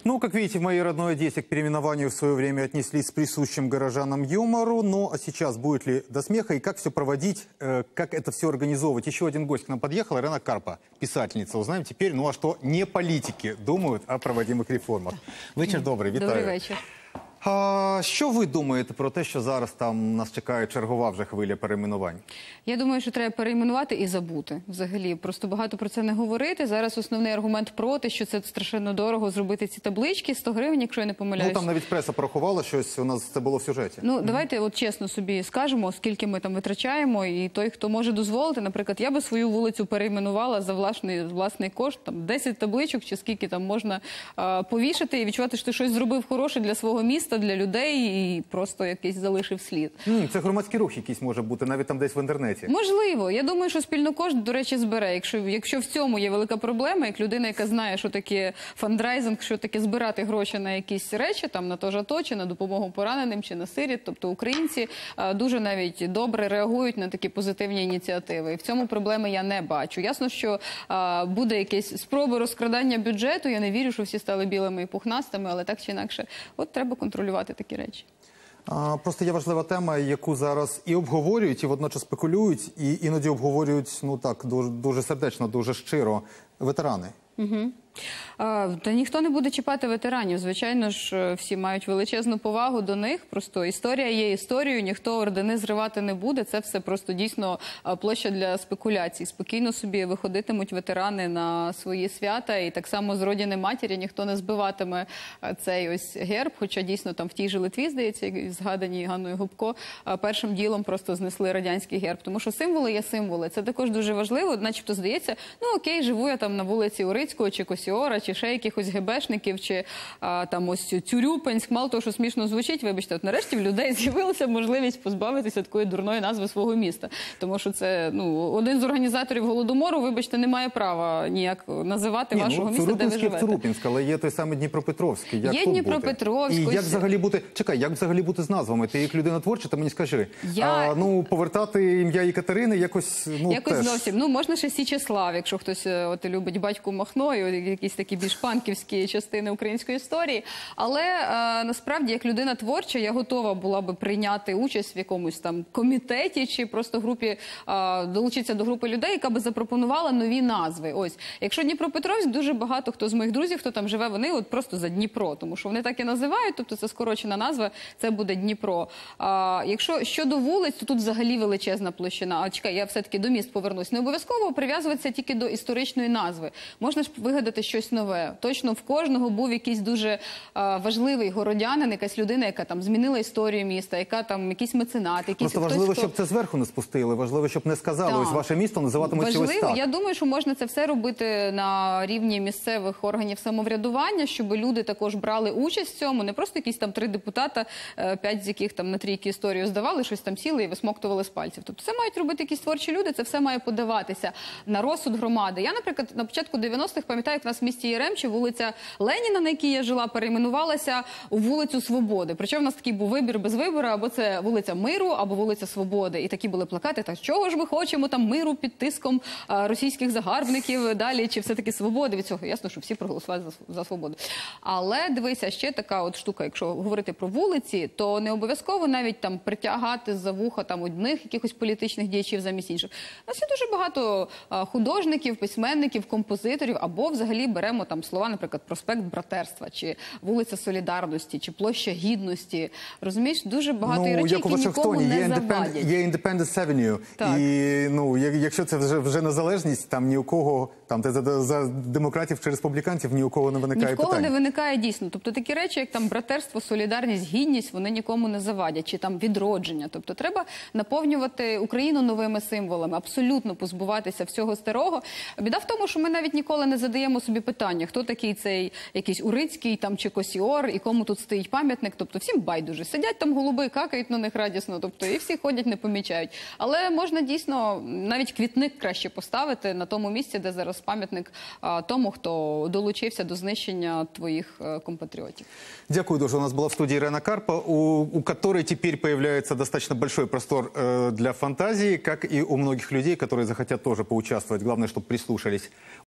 Ну, как видите, в моей родной Одессе к переименованию в свое время отнеслись с присущим горожанам юмору. Ну, а сейчас будет ли до смеха и как все проводить, как это все организовывать? Еще один гость к нам подъехал, Ирена Карпа, писательница. Узнаем теперь, ну а что не политики думают о проводимых реформах. Вечір добрий, вітаю. Добрий вечір. Що ви думаєте про те, що зараз там нас чекає чергова вже хвиля перейменувань? Я думаю, що треба перейменувати і забути. Взагалі, просто багато про це не говорити. Зараз основний аргумент проти, що це страшенно дорого зробити ці таблички, 100 гривень, якщо я не помиляюсь. Ну, там навіть преса порахувала щось, у нас це було в сюжеті. Ну, давайте от чесно собі скажемо, скільки ми там витрачаємо, і той, хто може дозволити, наприклад, я би свою вулицю перейменувала за власний кошт, там 10 табличок чи скільки там можна повішати і відчувати, що ти щось зробив хороше для свого міста, для людей і просто якийсь залишив слід. Це громадський рух якийсь може бути, навіть там десь в інтернеті. Можливо. Я думаю, що спільнокошт, до речі, збере. Якщо в цьому є велика проблема, як людина, яка знає, що таке фандрайзинг, що таке збирати гроші на якісь речі, там на тож АТО, чи на допомогу пораненим, чи на сиріт, тобто українці дуже навіть добре реагують на такі позитивні ініціативи. І в цьому проблеми я не бачу. Ясно, що буде якесь спроби розкрадання бюджету, я не вірю, що всі стали білими і пухнастими, але так чи інакше, от треба контролювати такі речі. Просто є важлива тема, яку зараз і обговорюють, і водночас спекулюють, і іноді обговорюють, ну так, дуже сердечно, дуже щиро ветерани. Та ніхто не буде чіпати ветеранів. Звичайно ж, всі мають величезну повагу до них. Просто історія є історією, ніхто ордени зривати не буде. Це все просто дійсно площа для спекуляцій. Спокійно собі виходитимуть ветерани на свої свята. І так само з родини матері ніхто не збиватиме цей ось герб. Хоча дійсно там в тій же Литві, здається, згаданій Ганною Гопко, першим ділом просто знесли радянський герб. Тому що символи є символи. Це також дуже важливо. Начебто здається, ну окей, живу я там на вулиці Урицького чи Косіора, чи ще якихось ГБшників, чи там ось Тюрюпинськ, мало того, що смішно звучить, вибачте, от нарешті в людей з'явилася можливість позбавитися такої дурної назви свого міста. Тому що це, ну, один з організаторів Голодомору, вибачте, не має права ніяк називати вашого міста, де ви живете. Цурупінськ, але є той самий Дніпропетровський. Як є Дніпропетровськ. І як взагалі бути, чекай, як взагалі бути з назвами? Ти як людина творча, ти мені скажи. Ну, повертати ім'я Єкатерини якось, ну, якось теж. Зовсім. Ну, можна ще Січеслав, якщо хтось от любить батьку Махно, і якісь такі більш панківські частини української історії. Але насправді, як людина творча, я готова була би прийняти участь в якомусь там комітеті чи просто групі, долучитися до групи людей, яка би запропонувала нові назви. Ось, якщо Дніпропетровськ, дуже багато хто з моїх друзів, хто там живе, вони от просто за Дніпро, тому що вони так і називають, тобто це скорочена назва, це буде Дніпро. Якщо щодо вулиць, то тут взагалі величезна площина. А чекай, я все-таки до міст повернусь. Не обов'язково прив'язуватися тільки до історичної назви. Можна ж вигадати щось нове. Точно в кожного був якийсь дуже важливий городянин, якась людина, яка там змінила історію міста, яка там якийсь меценат, якийсь просто важливо, щоб це зверху не спустили, важливо, щоб не сказали, ось ваше місто називатимуть чогось так. Я думаю, що можна це все робити на рівні місцевих органів самоврядування, щоб люди також брали участь в цьому, не просто якісь там 3 депутата, 5 з яких там на трійки історію здавали, щось там сіли і висмоктували з пальців. Тобто це мають робити якісь творчі люди, це все має подаватися на розсуд громади. Я, наприклад, на початку 90-х пам'ятаю, як у нас в місті Яремче вулиця Леніна, на якій я жила, перейменувалася у вулицю Свободи. Причому в нас такий був вибір без вибору, або це вулиця Миру, або вулиця Свободи. І такі були плакати, так чого ж ми хочемо, там миру під тиском російських загарбників далі, чи все-таки свободи від цього. Ясно, що всі проголосували за свободу. Але дивися, ще така от штука, якщо говорити про вулиці, то не обов'язково навіть там притягати за вуха там одних якихось політичних діячів замість інших. У нас є дуже багато художників, письменників, композиторів, або взагалі беремо там слова, наприклад, проспект Братерства, чи вулиця Солідарності, чи площа Гідності. Розумієш, дуже багато речей, які нікому не завадять. Є Independence Avenue, і ну, якщо це вже незалежність, там ні у кого, там за демократів чи республіканців ні у кого не виникає питань. Ні в кого не виникає дійсно. Тобто такі речі, як там братерство, солідарність, гідність, вони нікому не завадять, чи там відродження. Тобто треба наповнювати Україну новими символами, абсолютно позбуватися всього старого. Біда в тому, що ми навіть ніколи не задаємо собі питання, хто такий цей якийсь Урицький там чи Косіор, і кому тут стоїть пам'ятник. Тобто всім байдуже. Сидять там голуби, какають на них радісно, тобто і всі ходять, не помічають. Але можна дійсно навіть квітник краще поставити на тому місці, де зараз пам'ятник тому, хто долучився до знищення твоїх компатріотів. Дякую дуже. У нас была в студии Ирена Карпа, у которой теперь появляется достаточно большой простор для фантазии, как и у многих людей, которые захотят тоже поучаствовать. Главное, чтобы прислушались.